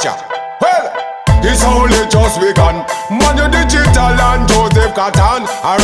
ya. Well, it's only just begun. Man, you digital and Joseph Cotton.